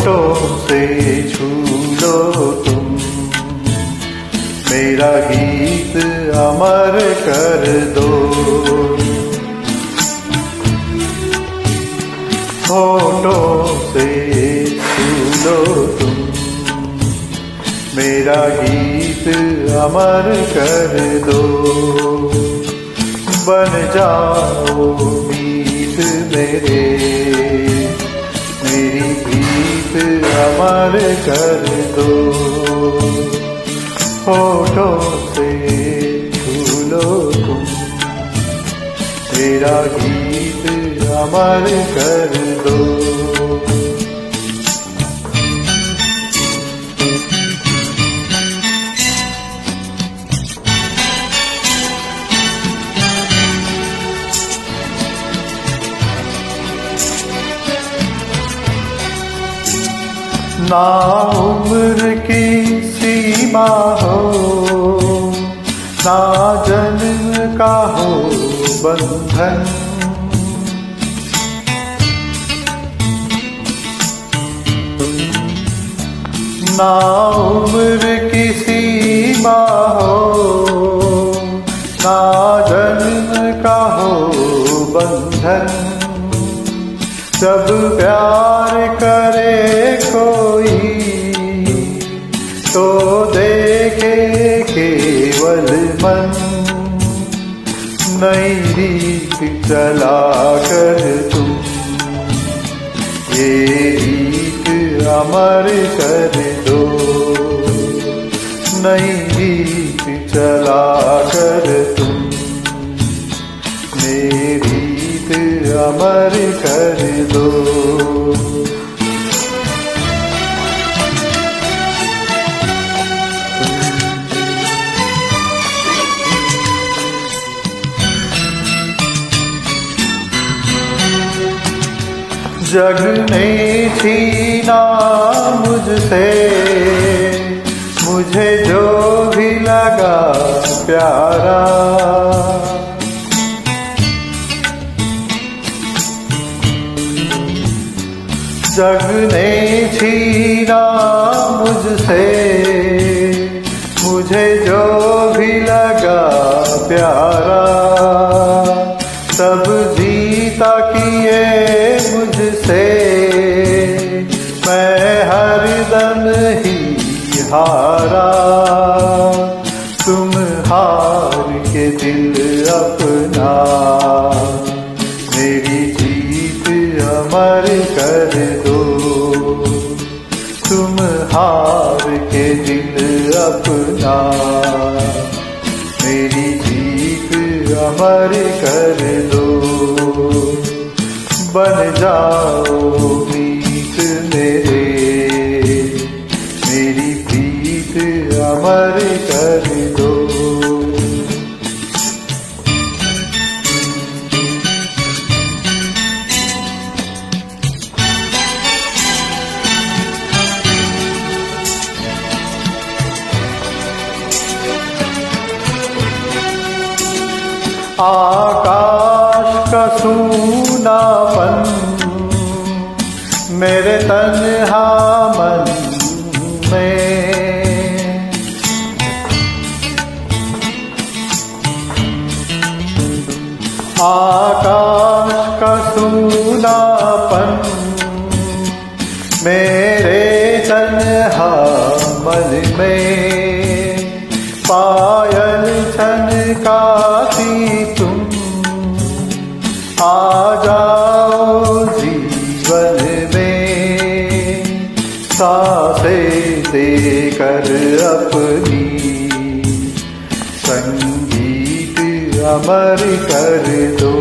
होठों से छू लो तुम, मेरा गीत अमर कर दो। होठों से छू लो तुम, मेरा गीत अमर कर दो। बन जाओ गीत मेरे, मेरी गीत अमर कर दो। होठों से छू लो तुम, मेरा गीत अमर कर दो। ना उम्र की सीमा हो, ना जन्म का हो बंधन, ना उम्र की सीमा हो, ना जन्म का हो बंधन। जब प्यार करे कोई तो देखे केवल मन, नई रीत चला कर तुम, ये रीत अमर कर दो। नई रीत चला कर तुम, मेरी अमर कर दो। जग ने छीना मुझसे, मुझे जो भी लगा प्यारा। जग ने छीना मुझसे, मुझे जो भी लगा प्यारा। सब जीता किए मुझसे, मैं हरदम ही हारा। तुम हार के दिल अपना, मेरी जीत अमर कर दो। तुम हार के दिल अपना, मेरी जीत अमर कर दो। बन जाओ प्रीत मेरे, मेरी प्रीत अमर कर दो। आकाश का सूनापन मेरे तन्हा मन में, आकाश का सूनापन मेरे तन्हा मन में। पायल छनकाती तुम, आ जाओ जीवन में। सांसें देकर अपनी, संगीत अमर कर दो।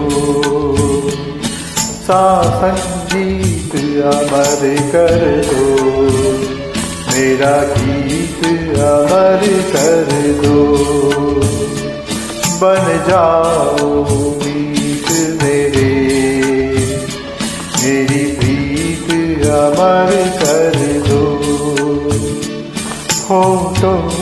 संगीत अमर कर दो, मेरा गीत अमर कर दो। बन जाओ गीत मेरे, मेरी प्रीत अमर कर दो। होठों